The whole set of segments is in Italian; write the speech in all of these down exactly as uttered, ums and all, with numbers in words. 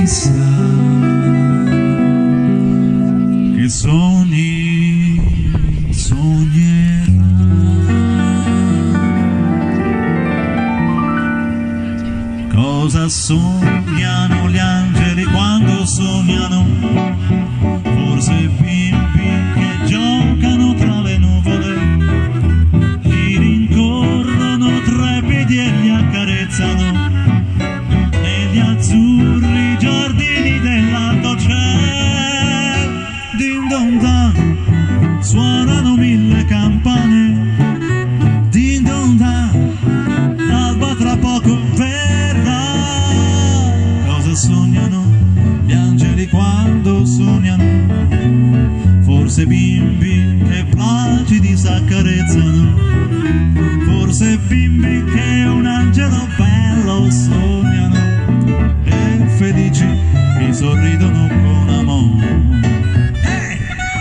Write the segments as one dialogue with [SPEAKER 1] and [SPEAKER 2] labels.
[SPEAKER 1] chissà che sogni sognerà. Cosa sognano gli angeli quando sognano? Forse bimbi che giocano tra le nuvole, li rincorrono trepidi e li accarezzano negli azzurri giardini dell'alto cielo. Din don dan, suonano mille campane, din don dan, l'alba tra poco verrà. Cosa sognano gli angeli quando sognano? Forse bimbi che placidi s'accarezzano, forse bimbi che un angelo bello sognano e felici mi sorridono con amore. Hey!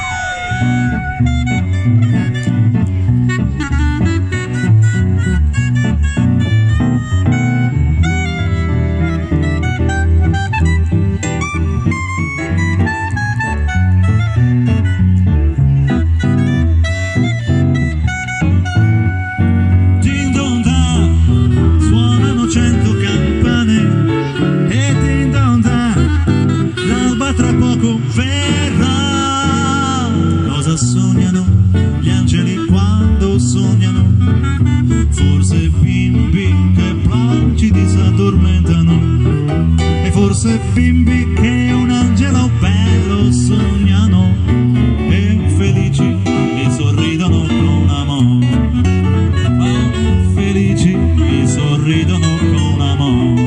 [SPEAKER 1] Verrà. Cosa sognano gli angeli quando sognano? Forse bimbi che placidi s'addormentano e forse bimbi che un angelo bello sognano e felici mi sorridono con amore. Oh, felici mi sorridono con amore.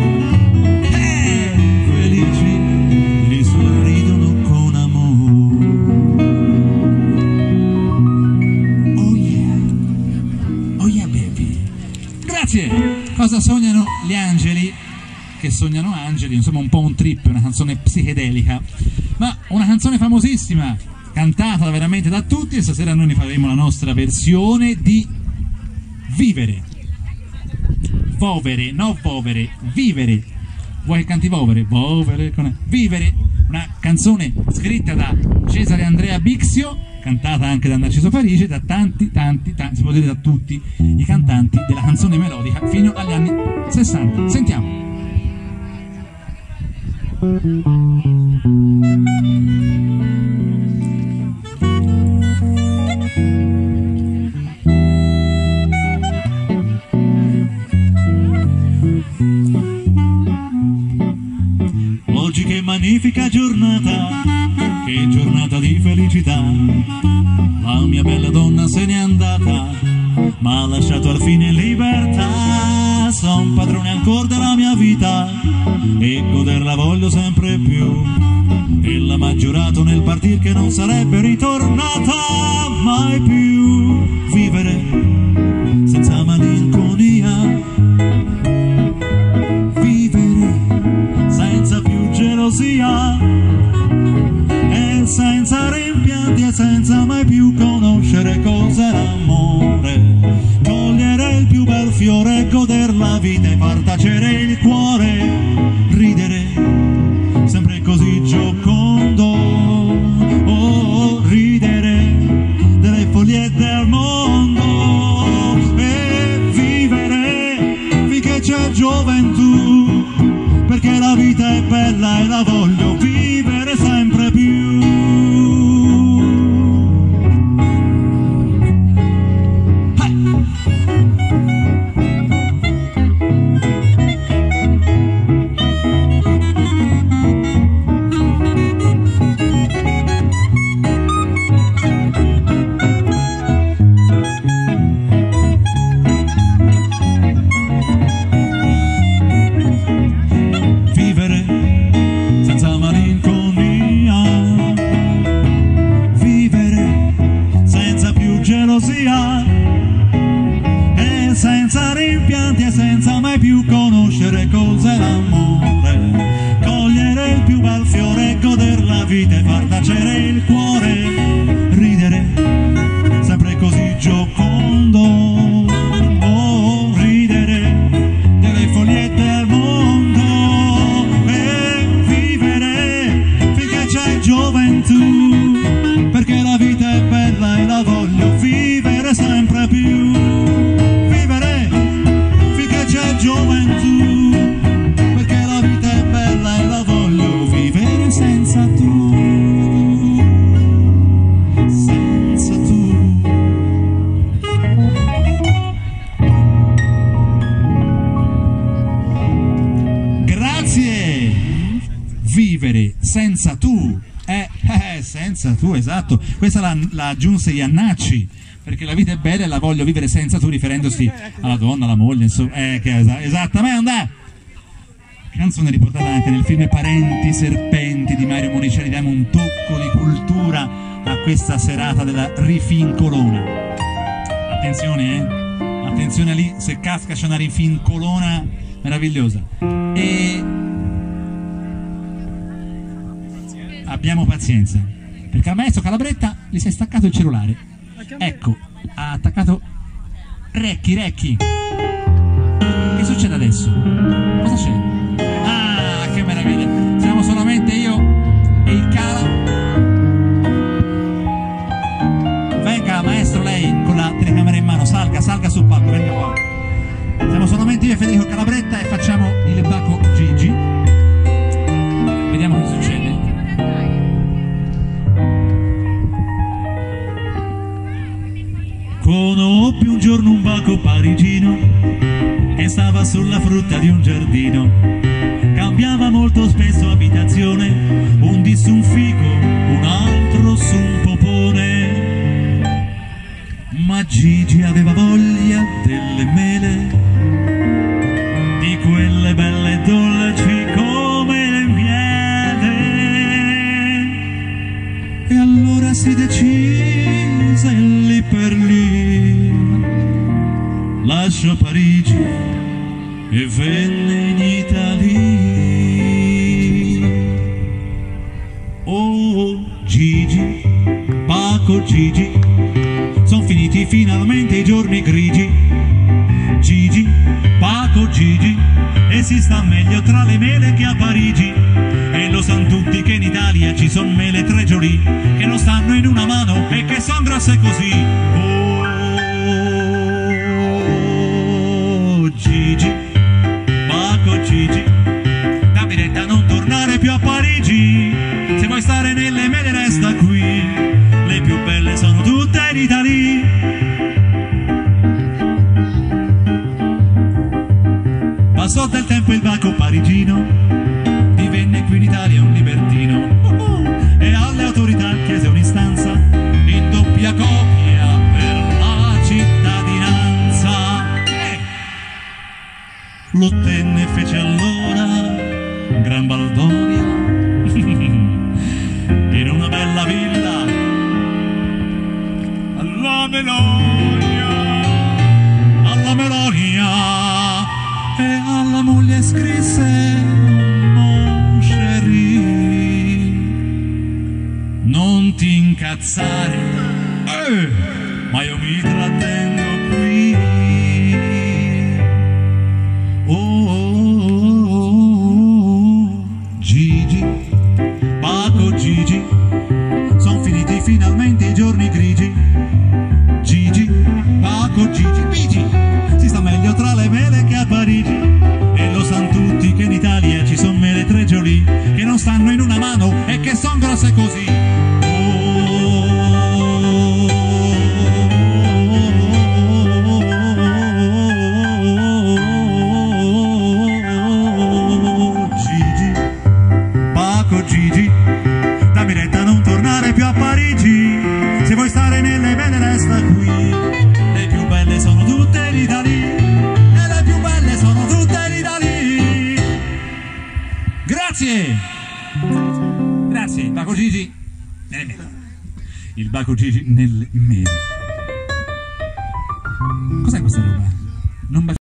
[SPEAKER 1] Cosa sognano gli angeli che sognano angeli? Insomma, un po' un trip, una canzone psichedelica, ma una canzone famosissima, cantata veramente da tutti, e stasera noi ne faremo la nostra versione di Vivere. Vovere, no Vovere, Vivere. Vuoi che canti Vovere? Vovere, con... Vivere, una canzone scritta da Cesare Andrea Bixio, cantata anche da Narciso Parigi, da tanti, tanti, tanti, si può dire da tutti i cantanti della canzone melodica fino agli anni sessanta. Sentiamo. Oggi che magnifica giornata, che giornata di felicità. La mia bella donna se n'è andata, ma ha lasciato al fine libertà. Son padrone ancora della mia vita e goderla voglio sempre più. Ella m'ha giurato nel partir che non sarebbe ritornata mai più. Vivere senza malinconia, vivere senza più gelosia, senza rimpianti e senza mai più conoscere cos'è l'amore. Cogliere il più bel fiore e goder la vita e far tacere il cuore. Ridere sempre così giocondo, oh, ridere delle follie del mondo e vivere finché c'è gioventù, perché la vita è bella e la voglio vivere sempre più. E senza rimpianti e senza mai più conoscere cos'è l'amore. Cogliere il più bel fiore e goder la vita e far tacere il cuore. Ridere sempre così giocondo, oh, ridere delle follie del mondo e vivere vivere senza tu, eh, eh, senza tu, esatto, questa la, la aggiunse Iannacci, perché la vita è bella e la voglio vivere senza tu, riferendosi alla donna, alla moglie, insomma, eh, che es esattamente. Canzone riportata anche nel film Parenti Serpenti di Mario Monicelli. Diamo un tocco di cultura a questa serata della rifincolona. Attenzione, eh? Attenzione lì, se casca c'è una rifincolona meravigliosa. E abbiamo pazienza, perché al maestro Calabretta gli si è staccato il cellulare. Ecco, ha attaccato Recchi, Recchi. Che succede adesso? Cosa c'è? Ah, che meraviglia! Siamo solamente io e il Cala. Venga, maestro, lei con la telecamera in mano, salga, salga sul palco, venga qua. Siamo solamente io e Federico Calabretta e facciamo il Bacco Gigi. Vediamo cosa succede. Conobbi un giorno un baco parigino che stava sulla frutta di un giardino. Cambiava molto spesso abitazione, un dì su un fico, un altro su un popone. Ma Gigi aveva voglia delle mele, di quelle belle e dolci come le miele. E allora si decise lì per lì, lasciò Parigi e venne in Italia. Oh Gigi, Baco Gigi, son finiti finalmente i giorni grigi. Gigi, Baco Gigi, e si sta meglio tra le mele che a Parigi. E lo sanno tutti che in Italia ci son mele tregioli che non stanno in una mano e che son grosse così. Oh Gigi, Baco Gigi, dammi retta a non tornare più a Parigi. Se vuoi stare nelle mele resta qui, le più belle sono tutte in Italia. Passò del tempo il Baco parigino divenne qui in Italia un libertino, uh -uh, e alle autorità chiese un'istanza in doppia copia per la cittadinanza. Eh. Lo ottenne e fece allora gran baldoria in una bella villa alla Melonia, alla Melonia. E alla moglie scrisse: mon chéri, non ti incazzare, eh, ma io mi trattengo qui. Oh, oh, oh, oh, Gigi, Baco Gigi, son finiti finalmente i giorni grigi. Gigi, Baco Gigi, Gigi, si sta meglio tra le mele che a Parigi. E lo sanno tutti che in Italia ci sono mele tregioli che non stanno in una mano e che son grosse così. Oh, Gigi, Baco Gigi, dammi retta a non tornare più a Parigi. Se vuoi stare nelle mele resta qui, le più belle sono tutte in Italia. E le più belle sono tutte in Italia. Grazie. Grazie. Baco Gigi nelle mele. Il Baco Gigi nelle mele. Cos'è questa roba? Non